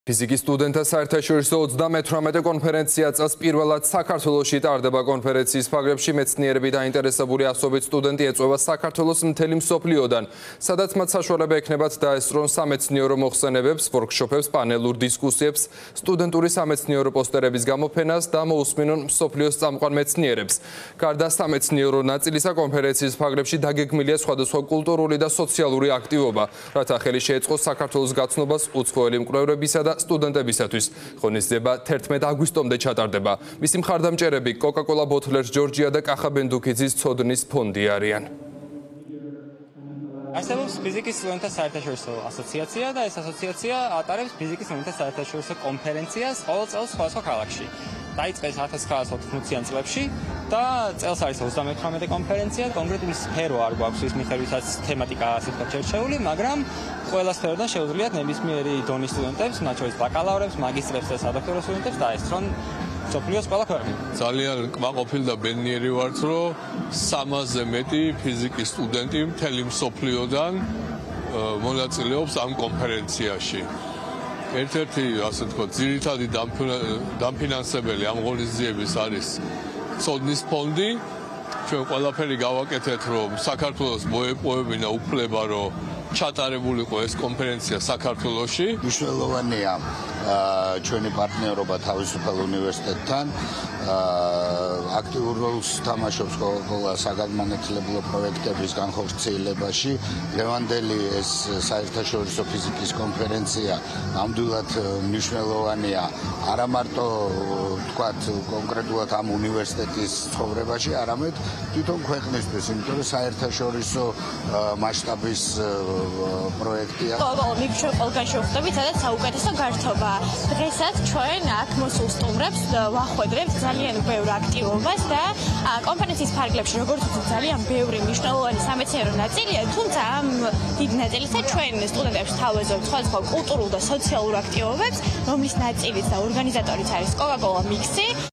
ფიზიკის სტუდენტთა საერთაშორისო 38 კონფერენცია წელს პირველად საქართველოში ტარდება. კონფერენციის ფარგლებში მეცნიერები დაინტერესებული ასობით სტუდენტი ეწვევა საქართველოს მთელი მსოფლიოდან, სადაც მათ საშუალება ექნებათ დაესწრონ სამეცნიერო მოხსენებებს, ვორქშოპებს, პანელურ დისკუსიებს, სტუდენტური სამეცნიერო პოსტერების გამოფენას და მოусმინონ მსოფლიოს წამყვან მეცნიერებს. გარდა სამეცნიერო ნაწილისა, კონფერენციის ფარგლებში დაგეგმილია სხვადასხვა კულტურული და სოციალური აქტივობა, რათა ხელი შეეწყოს საქართველოს გაცნობას უცხოელი მკვლევრებისა და სტუდენტებისათვის. ღონისძიება 11 აგვისტომდე ჩატარდება. მისი მხარდამჭერები Coca-Cola Bottlers Georgia და კახა ბენდუქიძის ცოდნის ფონდი არიან. არსებობს ფიზიკის სტუდენტთა საერთაშორისო ასოციაცია და ეს ასოციაცია ატარებს ფიზიკის სტუდენტთა საერთაშორისო კონფერენციას ყოველ წელს სხვადასხვა ქალაქში. დაიწყეს 1980-იან წლებში და წელს არის 38 კონფერენცია. კონკრეტული სფერო არ გვაქვს ის მიხედვითაც თემატიკაა ასე ვთქვათ შერჩეული, მაგრამ ყველა სფეროდან შეუძლიათ ნებისმიერი დონის სტუდენტებს, მათ შორის ბაკალავრებს, მაგისტრებს და სადოქტორო სტუდენტებს დაესწრონ მსოფლიოს ყველა ქვეყანა. ძალიან კმაყოფილ და ბედნიერი ვართ, რომ 300-ზე მეტი ფიზიკის სტუდენტი მთელი მსოფლიოდან მონაწილეობს ამ კონფერენციაში. ერთ-ერთი, ასე ვთქვათ, ძირითადი დამფინანსებელი ამ ღონისძიების არის ცოდნის ფონდი. ჩვენ ყველაფერი გავაკეთეთ, რომ საქართველოს მოეპოვებინა უფლება, რომ ჩატარებულიყო ეს კონფერენცია საქართველოში. მნიშვნელოვანია ჩვენი პარტნიორობა თავისუფალ უნივერსიტეტთან. აქტიურ როლს თამაშობს Coca-Cola საგანმანათლებლო პროექტების განხორციელებაში. დღევანდელი ეს საერთაშორისო ფიზიკის კონფერენცია ნამდვილად მნიშვნელოვანია არა მარტო თქვათ კონკრეტულად ამ უნივერსიტეტის ცხოვრებაში, არამედ თვითონ ქვეყნისთვის, იმიტომ რომ საერთაშორისო მასშტაბის პროექტია. ყველგან შევხვდებით, სადაც საუკეთესო გართობაა. დღესაც ჩვენ აქ მოსულ სტუმრებს ვახვედრებთ ძალიან ბევრ აქტივობას და კონფერენციის ფარგლებში, როგორც ვთქვით, ძალიან ბევრი მნიშვნელოვანი სამეცნიერო ნაწილია, თუმცა ამ დიდ ნაწილისა ჩვენ სტუდენტებს თავაზობთ სხვადასხვა კულტურულ და სოციალურ აქტივობებს, რომლის ნაწილიც და ორგანიზატორიც არის Coca-Cola Mix-ი.